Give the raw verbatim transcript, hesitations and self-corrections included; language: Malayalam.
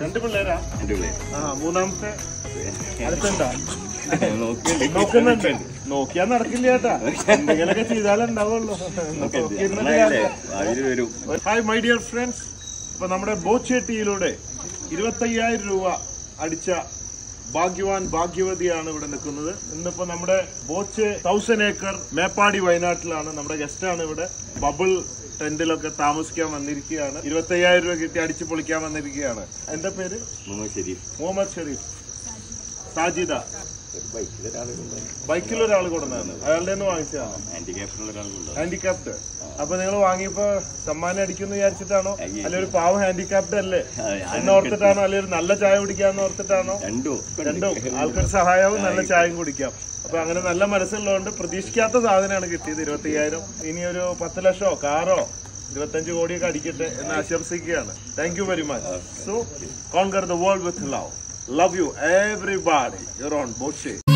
രണ്ട് പിള്ളേരാ? ആ മൂന്നാമത്തെ അടുത്തുണ്ടാ? നോക്കുന്നുണ്ട്. നോക്കിയാ നടക്കില്ല ചേട്ടാ, എന്തെങ്കിലൊക്കെ ചെയ്താലുണ്ടാവുള്ളൂ. ഹായ് മൈ ഡിയർ ഫ്രണ്ട്സ്, ഇപ്പൊ നമ്മുടെ ബോച്ചെ ടീയിലൂടെ ഇരുപത്തയ്യായിരം രൂപ അടിച്ച ഭാഗ്യവാൻ ഭാഗ്യവതിയാണ് ഇവിടെ നിൽക്കുന്നത്. ഇന്നിപ്പോ നമ്മുടെ ബോച്ചെ തൗസൻഡ് ഏക്കർ മേപ്പാടി വയനാട്ടിലാണ്. നമ്മുടെ ഗസ്റ്റാണ് ഇവിടെ. ബബിൾ ടെന്റിലൊക്കെ താമസിക്കാൻ വന്നിരിക്കുകയാണ്. ഇരുപത്തയ്യായിരം രൂപ കിട്ടി അടിച്ചു പൊളിക്കാൻ വന്നിരിക്കുകയാണ്. എന്റെ പേര് മുഹമ്മദ് ഷെരീഫ്. മുഹമ്മദ് ഷെരീഫ്. സാജിദ. ബൈക്കിൽ ഒരാൾ കൊടുന്നതാണ്, അയാളുടെ നിന്ന് വാങ്ങിച്ചതാണ്. ഹാൻഡിക്യാപ്ഡ്. അപ്പൊ നിങ്ങൾ വാങ്ങിയപ്പോ സമ്മാനം അടിക്കുന്നു വിചാരിച്ചിട്ടാണോ, അല്ലെ ഒരു പാവം ഹാൻഡിക്യാപ്ഡ് അല്ലേ എന്ന് ഓർത്തിട്ടാണോ, അല്ലെ ഒരു നല്ല ചായ കുടിക്കാന്ന് ഓർത്തിട്ടാണോ? രണ്ടും. ആൾക്കൊരു സഹായവും നല്ല ചായയും കുടിക്കാം. അപ്പൊ അങ്ങനെ നല്ല മനസ്സുള്ളതുകൊണ്ട് പ്രതീക്ഷിക്കാത്ത സാധനമാണ് കിട്ടിയത്. ഇരുപത്തയ്യായിരം. ഇനി ഒരു പത്ത് ലക്ഷമോ കാറോ ഇരുപത്തഞ്ച് കോടിയൊക്കെ അടിക്കട്ടെ എന്ന് ആശംസിക്കുകയാണ്. Thank you very much. So conquer the world with love. Love you everybody. You're on Boche.